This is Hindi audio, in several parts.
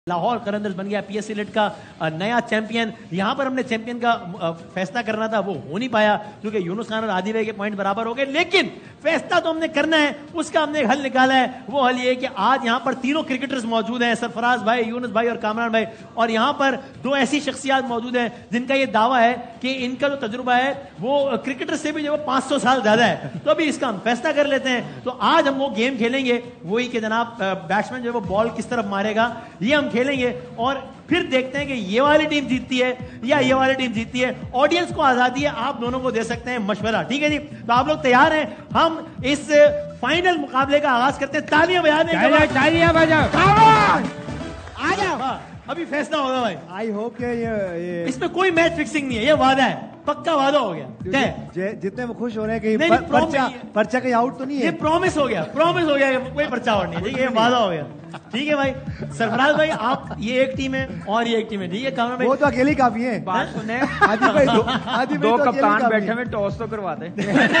लाहौर करंदर्स बन गया पीएससी लिट का नया चैंपियन। यहां पर हमने चैंपियन का फैसला करना था, वो हो नहीं पाया क्योंकि यूनुस खान और आदिल भाई के पॉइंट बराबर हो गए। लेकिन फैसला तो हमने करना है, उसका हमने एक हल निकाला है। वो हल ये कि आज यहां पर तीनों क्रिकेटर्स मौजूद हैं, सरफराज भाई, यूनुस भाई और कामरान भाई। और यहां पर दो ऐसी शख्सियात मौजूद हैं जिनका ये दावा है कि इनका जो तजुर्बा है वो क्रिकेटर से भी जो 500 साल ज्यादा है। तो अभी इसका हम फैसला कर लेते हैं। तो आज हम वो गेम खेलेंगे, वही कि जनाब बैट्समैन जो है वो बॉल किस तरफ मारेगा, ये हम खेलेंगे और फिर देखते हैं कि ये वाली टीम जीतती है या ये वाली टीम जीतती है। ऑडियंस को आजादी है, आप दोनों को दे सकते हैं मशवरा, ठीक है जी। तो आप लोग तैयार हैं? हम इस फाइनल मुकाबले का आगाज करते हैं। तालियां बजाने, तालियां बजाओ, आ जाओ। अभी फैसला होगा भाई। आई होप के ये इसमें कोई मैच फिक्सिंग नहीं है, ये वादा है, पक्का वादा हो गया। जितने वो खुश हो रहे हैं कि पर्चा कहीं आउट तो नहीं है। ये प्रॉमिस हो गया, प्रॉमिस हो गया, कोई पर्चा आउट नहीं है, ठीक है, ये वादा हो गया। ठीक है भाई। सरफराज भाई आप, ये एक टीम है और ये एक टीम है, ठीक है। कामरान भाई वो तो अकेले काफी है। बात सुने, आदि दो कप्तान बैठे में टॉस तो करवाते।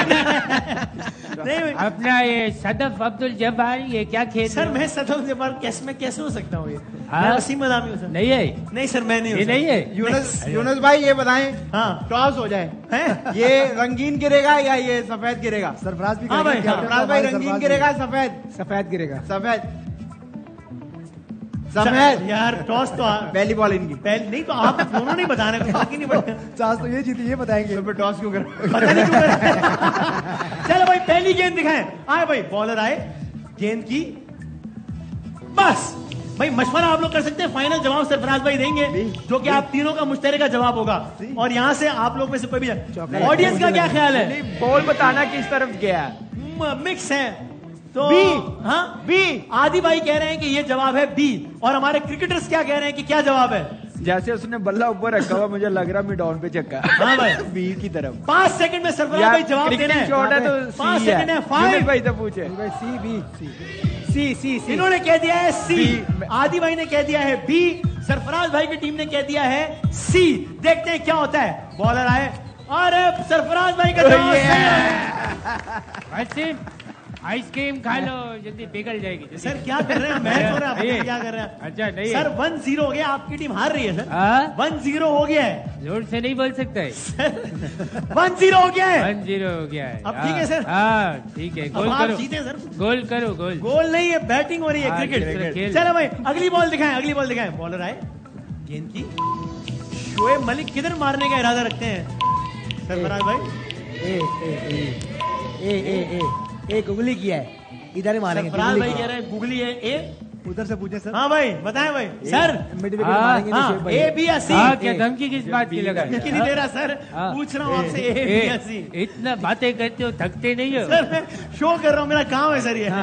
नहीं अपना ये सदफ अब्दुल जब्बार ये क्या खेल? सर मैं सदफ जब्बार कैसे हो सकता हूँ? ये मैं वसीम अदामी हूँ सर। नहीं है, नहीं सर मैं नहीं हूँ। नहीं है। यूनुस भाई ये बताएं, हाँ टॉस हो जाए हैं? ये रंगीन गिरेगा या ये सफेद गिरेगा? सरफराज भी हाँ भाई, सरफराज भाई रंगीन गिरेगा सफेद? सफेद गिरेगा। सफेद सफेद यार टॉस तो पहली बॉल इनकी पहले नहीं, तो आप दोनों नहीं बताने को बाकी नहीं पड़ता। चांस तो ये जीती, ये बताएंगे। तो फिर टॉस क्यों कर? पता नहीं क्यों कर। चलो भाई पहली गेंद दिखाएं। आए भाई, बॉलर आए, गेंद की, बस भाई मशवरा आप लोग कर सकते हैं। फाइनल जवाब सरफराज भाई देंगे, जो कि आप तीनों का मुश्तरका जवाब होगा। और यहाँ से आप लोग में से कोई भी, ऑडियंस का क्या ख्याल है? बॉल बताना किस तरफ गया? मिक्स है तो बी। हाँ बी। आदि भाई कह रहे हैं कि ये जवाब है बी, और हमारे क्रिकेटर्स क्या कह रहे हैं कि क्या जवाब है? जैसे उसने बल्ला ऊपर रखा हुआ, मुझे लग रहा मैं डाउन पे चक्का। हाँ भाई, बी की तरफ। 5 सेकंड में सरफराज भाई जवाब देना है। शॉट है तो 5 सेकंड है। 5 भाई तो पूछे सी बी सी इन्होंने कह दिया है सी, आदि भाई ने कह दिया है बी, सरफराज भाई की टीम ने कह दिया है सी। देखते हैं क्या होता है। बॉलर आए और सरफराज भाई का जवाब सही है। आइसक्रीम खा लो, जल्दी पिघल जाएगी। सर क्या कर रहे हैं? मैच हो रहा है, क्या कर रहे हैं? अच्छा नहीं सर 1-0 हो गया, आपकी टीम हार रही है सर। 1-0 हो गया है। जोर से नहीं बोल सकता है। 1-0 हो गया है। 1-0 हो गया है। अब ठीक है सर? हाँ ठीक है, गोल करो। जीते सर, गोल करो। गोल गोल नहीं है, बैटिंग हो रही है, क्रिकेट। चलो भाई अगली बॉल दिखाएं, अगली बॉल दिखाएं। बॉलर आए, गेंद की, शोएब मलिक किधर मारने का इरादा रखते हैं सरफराज भाई? ए गुगली किया है, इधर ही मारेंगे। सरफराज भाई कह रहे हैं गुगली है। ए उधर से पूछे सर। हाँ भाई बताएं भाई। सर मारेंगे ए बी या सी? क्या धमकी किस बात की लगा? धमकी नहीं दे रहा सर, पूछ रहा हूँ आपसे ए बी या सी। इतना बातें करते हो, थकते नहीं हो? सर मैं शो कर रहा हूँ, मेरा काम है सर ये।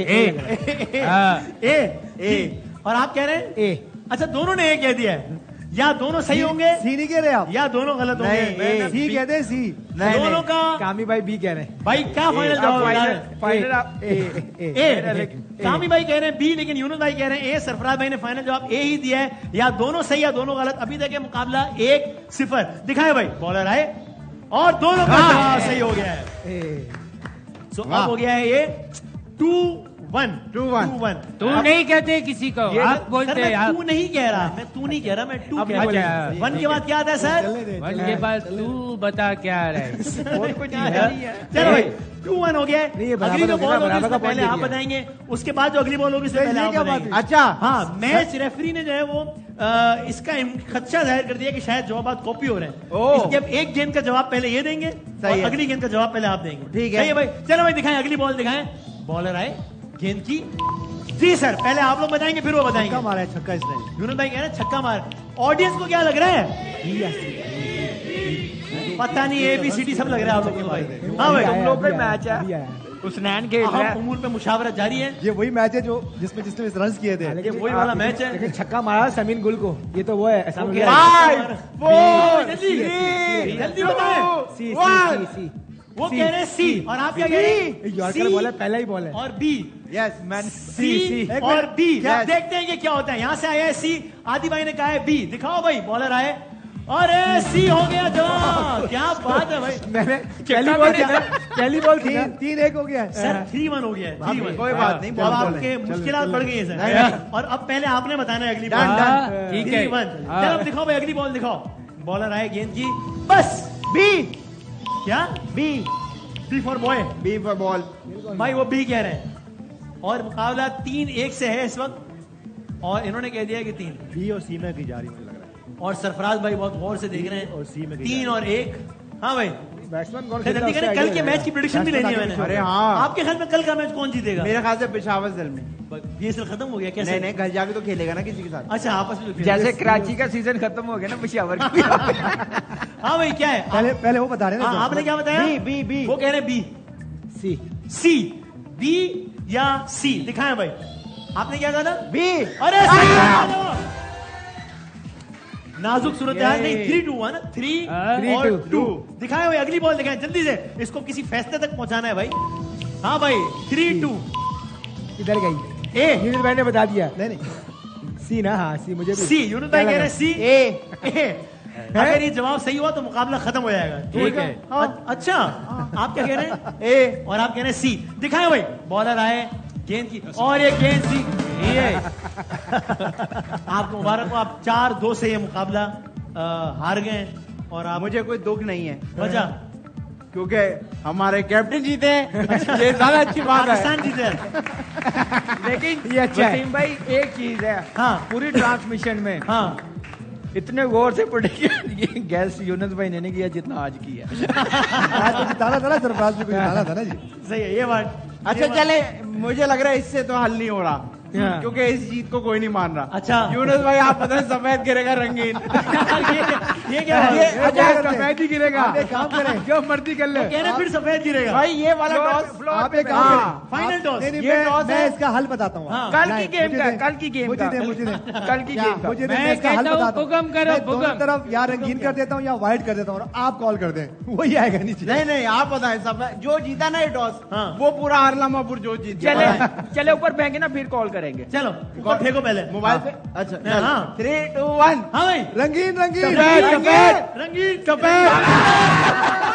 ए और आप कह रहे हैं ए। अच्छा दोनों ने ए कह दिया है, या दोनों सही होंगे? सी नहीं कह रहे आप, या दोनों गलत होंगे? सी कहते हैं, सी दोनों का। कामी भाई बी कह रहे हैं। भाई क्या फाइनल जवाब? फाइनल आप ए। कामी भाई कह रहे हैं बी, लेकिन यूनुस भाई कह रहे हैं ए। सरफराज भाई ने फाइनल जवाब ए ही दिया है। या दोनों सही या दोनों गलत। अभी तक ये मुकाबला 1-0 दिखाए भाई। बॉलर आए और दोनों का जवाब सही हो गया है। सो अब हो गया है ये 2-1। तू नहीं कहते किसी को, आप बोलते हैं। तू नहीं कह रहा, मैं तू नहीं कह रहा, मैं टू कह रहा हूं। 1 के बाद क्या आता है सर? 1 के बाद तू बता क्या आ रहा है? चलो भाई 2-1 हो गया है। अगली जो बॉल होगी उससे पहले आप बताएंगे, उसके बाद जो अगली बॉल होगी उससे पहले आप बताएंगे। अच्छा हाँ, मैच रेफरी ने जो है वो इसका खदशा जाहिर कर दिया कि शायद जवाब कॉपी हो रहे हैं, इसलिए अब एक गेंद का जवाब पहले ये देंगे और अगली गेंद का जवाब पहले आप देंगे। ठीक है भाई। चलो भाई दिखाएं, अगली बॉल दिखाएं। बॉलर आए, गेंद की, जी सर पहले आप लोग बताएंगे फिर वो बताएंगे। छक्का मारा है, छक्का इसने। यूनुस भाई कह रहे हैं छक्का मार। ऑडियंस को क्या लग रहा है? पता नहीं, ABCD सब लग रहा है आप लोगों को भाई। हाँ भाई तुम लोग का मैच है, उस्नैन खेल रहा है। उमूर पे मुशावरत जारी है। ये वही मैच है जो जिसने रन किए थे। ये वही वाला मैच है। लेकिन छक्का मारा समीन गुल को, ये तो वो है। जल्दी बताएं। सी वो कह रहे हैं सी, और आप क्या कह रहे हैं? यॉर्कर बॉल है, पहला ही बॉल है। और बी। यस मैन सी और बी। देखते हैं कि क्या होता है। यहां से आया है सी, आदि भाई ने कहा है बी। दिखाओ भाई। बॉलर आए और सी हो गया जवाब। क्या बात है भाई। मैंने पहली बॉल 3-1 हो गया है सर 3-1 हो गया है। 3-1। कोई बात नहीं, अब बहुत आपके मुश्किलात बढ़ गई है नहीं, सर। और अब पहले आपने बताना है अगली बॉल। ठीक है। 3-1। चलो अब दिखाओ भाई, अगली बॉल दिखाओ। बॉलर आए गेंद की, बस बी क्या B B for boy. B for ball. भाई वो बी कह रहे हैं और मुकाबला 3-1 से है इस वक्त। और इन्होंने कह दिया कि 3। बी और सी में की जा रही मुझे लग रहा है। और सरफराज भाई बहुत गौर से देख रहे हैं। और सी में 3 और 1। हाँ भाई बैट्समैन कौन जल्दी करें, कल के मैच की प्रेडिक्शन भी लेनी है मैंने। अरे हाँ। आपके ख्याल में कल का मैच कौन जीतेगा? मेरे ख्याल से पेशावर दल में। बीएसएल खत्म हो गया कैसे? नहीं नहीं, घर जाके तो खेलेगा ना किसी के साथ। अच्छा आपस में जैसे कराची का सीजन खत्म हो गया ना पेशावर की। हाँ भाई क्या है? पहले वो बता रहे हैं ना। आपने क्या बताया? बी बी वो कह रहे बी। सी सी बी या सी दिखाएं भाई। आपने क्या कहा था? बी। अरे सही जवाब। नाजुक सूरत हाल नहीं। 3-2 हुआ ना। 3 और 2 दिखाएं भाई। अगली बॉल दिखाएं जल्दी से, इसको किसी फैसले तक पहुंचाना है भाई। हाँ भाई 3-2 इधर गई। ए यूनिट भाई ने बता दिया। नहीं सी ना। हाँ सी मुझे भी। सी। यूनुस भाई कह रहे हैं सी। ए अगर ये जवाब सही हुआ तो मुकाबला खत्म हो जाएगा। ठीक है। अच्छा आप क्या कह रहे हैं? ए और आप कह रहे हैं सी। दिखाएं भाई। बॉलर आए गेंद की और ये गेंद सी। ये आपको मुबारक हो, आप 4-2 से ये मुकाबला हार गए। और आप मुझे कोई दुख नहीं है वजह क्योंकि हमारे कैप्टन जीते हैं। ये ज्यादा अच्छी बात है। पाकिस्तान जीते हैं। लेकिन ये अच्छा है। वसीम भाई एक चीज है, हाँ पूरी ट्रांसमिशन में हाँ इतने गौर से प्रेडिक्शन ये गैस यूनुस भाई ने नहीं किया जितना आज किया। आज तो जिताना था ना, सरफराज भी जिताना था ना जी। सही है ये बात। अच्छा चले, मुझे लग रहा है इससे तो हल नहीं हो रहा क्योंकि इस जीत को कोई नहीं मान रहा। अच्छा यूनुस भाई आप पता है सफेद गिरेगा रंगीन। ये क्या है? ये अच्छा सफेद ही गिरेगा। आप एक काम करें। जो मर्जी कर ले। कह रहे फिर सफेद गिरेगा। भाई ये वाला टॉस आप एक काम हाँ, करें। Final toss. नहीं, ये टॉस मैं है। इसका हल बताता हूँ। हाँ। कल की नहीं, गेम मुझे का, दे। कल की गेम मुझे का, दे मुझे दे कल की गेम का। मुझे दे, मैं मैं इसका हल कहता हूं, बताता हूँ। हुक्म करो, मैं दोनों हुक्म। तरफ या रंगीन कर देता हूँ या व्हाइट कर देता हूँ और आप कॉल कर दें, वही आएगा नीचे। नहीं नहीं, आप बताएं सफेद जो जीता ना ये टॉस हाँ। वो पूरा हारलामापुर जो जीत गया। चले चले ऊपर फेंके ना, फिर कॉल करेंगे। चलो ऊपर फेंको पहले। मोबाइल पे। अच्छा हाँ। 3, 2, 1। हाँ भाई रंगीन रंगीन सफेद सफेद रंगीन सफेद।